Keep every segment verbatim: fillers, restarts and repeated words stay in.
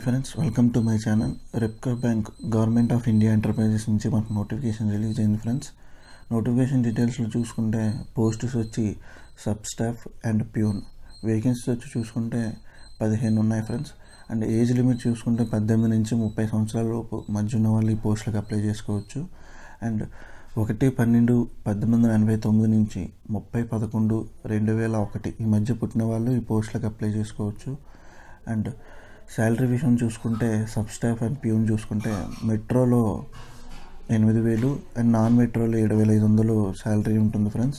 Friends, welcome to my channel. Repco bank government of India enterprises నుంచి మనకు notification release అయింది friends. Notification డీటెయిల్స్లో చూసుకుంటే పోస్ట్స్ వచ్చి sub staff and peon. Vacancies వచ్చి చూసుకుంటే పదిహేను ఉన్నాయి ఫ్రెండ్స్. అండ్ ఏజ్ లిమిట్ చూసుకుంటే పద్దెనిమిది నుంచి ముప్పై సంవత్సరాల లోపు మధ్య ఉన్న వాళ్ళు ఈ పోస్టులకు అప్లై చేసుకోవచ్చు. అండ్ ఒకటి పన్నెండు పద్దెనిమిది వందల ఎనభై తొమ్మిది నుంచి ముప్పై పదకొండు రెండు వేల ఒకటి ఈ మధ్య పుట్టిన వాళ్ళు ఈ పోస్టులకు అప్లై చేసుకోవచ్చు. అండ్ శాలరీ విషయం చూసుకుంటే సబ్ స్టాఫ్ అండ్ ప్యూన్ చూసుకుంటే మెట్రోలో ఎనిమిది వేలు అండ్ నాన్ మెట్రోలో ఏడు వేల ఐదు వందలు శాలరీ ఉంటుంది friends.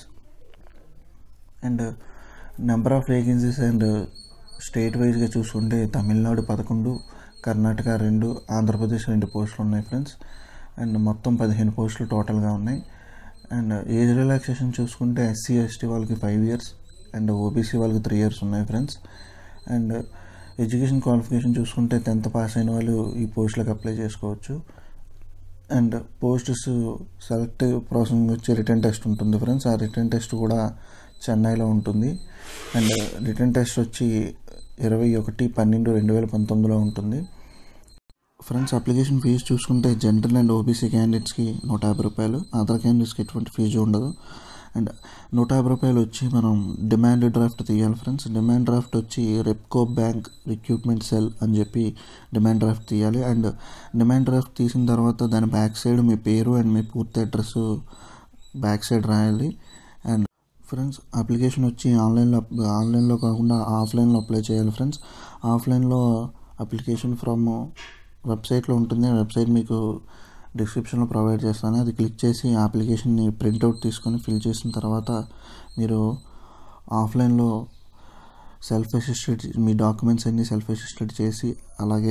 And number of vacancies and state వైజ్గా చూసుకుంటే తమిళనాడు పదకొండు, కర్ణాటక రెండు, ఆంధ్రప్రదేశ్ రెండు పోస్టులు ఉన్నాయి ఫ్రెండ్స్. అండ్ మొత్తం పదిహేను పోస్టులు టోటల్గా ఉన్నాయి. అండ్ ఏజ్ రిలాక్సేషన్ చూసుకుంటే ఎస్సీ ఎస్టీ వాళ్ళకి ఫైవ్ ఇయర్స్ అండ్ ఓబీసీ వాళ్ళకి త్రీ ఇయర్స్ ఉన్నాయి ఫ్రెండ్స్. అండ్ ఎడ్యుకేషన్ క్వాలిఫికేషన్ చూసుకుంటే టెన్త్ పాస్ అయిన వాళ్ళు ఈ పోస్టులకు అప్లై చేసుకోవచ్చు. అండ్ పోస్ట్స్ సెలెక్ట్ ప్రాసెస్ వచ్చి రిటర్న్ టెస్ట్ ఉంటుంది ఫ్రెండ్స్. ఆ రిటర్న్ టెస్ట్ కూడా చెన్నైలో ఉంటుంది. అండ్ రిటర్న్ టెస్ట్ వచ్చి ఇరవై ఒకటి పన్నెండు రెండు వేల పంతొమ్మిదిలో ఉంటుంది ఫ్రెండ్స్. అప్లికేషన్ ఫీజు చూసుకుంటే జనరల్ అండ్ ఓబీసీ క్యాండిడేట్స్కి నూట యాభై రూపాయలు, అదర్ క్యాండిడేట్స్కి ఎటువంటి ఫీజు ఉండదు. అండ్ నూట యాభై రూపాయలు వచ్చి మనం డిమాండ్ డ్రాఫ్ట్ తీయాలి ఫ్రెండ్స్. డిమాండ్ డ్రాఫ్ట్ వచ్చి రెప్కో బ్యాంక్ రిక్రూట్మెంట్ సెల్ అని చెప్పి డిమాండ్ డ్రాఫ్ట్ తీయాలి. అండ్ డిమాండ్ డ్రాఫ్ట్ తీసిన తర్వాత దాని బ్యాక్ సైడ్ మీ పేరు అండ్ మీ పూర్తి అడ్రస్ బ్యాక్ సైడ్ రాయాలి. అండ్ ఫ్రెండ్స్ అప్లికేషన్ వచ్చి ఆన్లైన్లో ఆన్లైన్లో కాకుండా ఆఫ్లైన్లో అప్లై చేయాలి ఫ్రెండ్స్. ఆఫ్లైన్లో అప్లికేషన్ ఫ్రమ్ వెబ్సైట్లో ఉంటుంది. వెబ్సైట్ మీకు డిస్క్రిప్షన్లో ప్రొవైడ్ చేస్తాను. అది క్లిక్ చేసి ఆ అప్లికేషన్ని ప్రింట్అవుట్ తీసుకొని ఫిల్ చేసిన తర్వాత మీరు ఆఫ్లైన్లో సెల్ఫ్ అసిస్టెడ్ మీ డాక్యుమెంట్స్ అన్నీ సెల్ఫ్ అసిస్టెడ్ చేసి అలాగే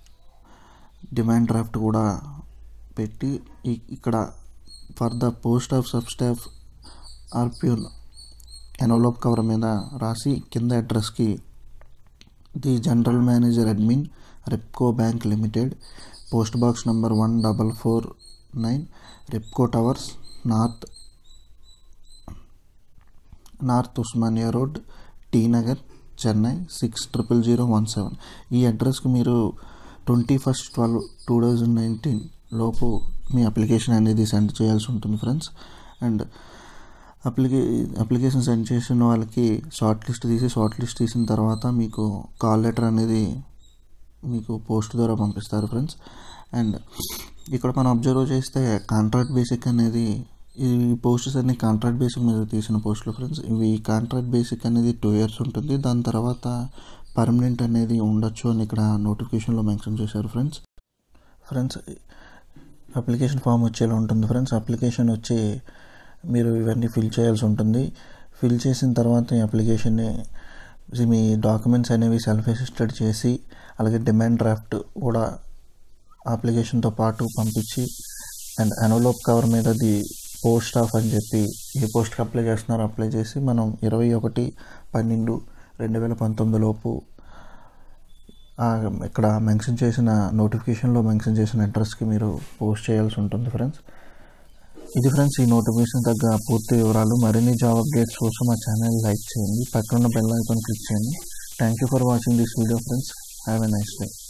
డిమాండ్ డ్రాఫ్ట్ కూడా పెట్టి ఇక్కడ for the post of sub staff or peon envelope cover మీద రాసి కింద అడ్రస్కి the general manager admin Repco bank limited, post box number one double four nine, Repco towers, north north Osmania road, T Nagar, Chennai six triple zero one seven. ఈ అడ్రస్కి మీరు twenty first twelve two thousand nineteen లోపు మీ application అనేది send చేయాల్సి ఉంటుంది friends. And అప్లికే application send చేసిన వాళ్ళకి షార్ట్ లిస్ట్ తీసి షార్ట్ లిస్ట్ తీసిన తర్వాత మీకు కాల్ లెటర్ అనేది మీకు పోస్ట్ ద్వారా పంపిస్తారు ఫ్రెండ్స్. అండ్ ఇక్కడ మనం అబ్జర్వ్ చేస్తే కాంట్రాక్ట్ బేసిక్ అనేది ఈ పోస్టర్స్ అన్ని కాంట్రాక్ట్ బేసిక్ మీద తీసిన పోస్టులు ఫ్రెండ్స్. ఇవి కాంట్రాక్ట్ బేసిక్ అనేది టూ ఇయర్స్ ఉంటుంది. దాని తర్వాత పర్మనెంట్ అనేది ఉండొచ్చు అని ఇక్కడ నోటిఫికేషన్లో మెన్షన్ చేశారు ఫ్రెండ్స్. ఫ్రెండ్స్ అప్లికేషన్ ఫామ్ వచ్చేలా ఉంటుంది ఫ్రెండ్స్. అప్లికేషన్ వచ్చి మీరు ఇవన్నీ ఫిల్ చేయాల్సి ఉంటుంది. ఫిల్ చేసిన తర్వాత ఈ అప్లికేషన్ని మీ డాక్యుమెంట్స్ అనేవి సెల్ఫ్ అసిస్టెడ్ చేసి అలాగే డిమాండ్ డ్రాఫ్ట్ కూడా అప్లికేషన్తో పాటు పంపించి అండ్ ఎన్వలప్ కవర్ మీద ది పోస్ట్ ఆఫ్ అని చెప్పి ఏ పోస్ట్కి అప్లై చేస్తున్నారో అప్లై చేసి మనం ఇరవై ఒకటి పన్నెండు రెండు వేల పంతొమ్మిది లోపు ఇక్కడ మెన్షన్ చేసిన నోటిఫికేషన్లో మెన్షన్ చేసిన అడ్రస్కి మీరు పోస్ట్ చేయాల్సి ఉంటుంది ఫ్రెండ్స్. ఇది ఫ్రెండ్స్ ఈ నోటిఫికేషన్ తగ్గ పూర్తి వివరాలు. మరిన్ని జాబ్ అప్డేట్స్ కోసం మా ఛానల్ లైక్ చేయండి, పక్కన బెల్ ఐకాన్ క్లిక్ చేయండి. Thank you for watching this video friends. Have a nice day.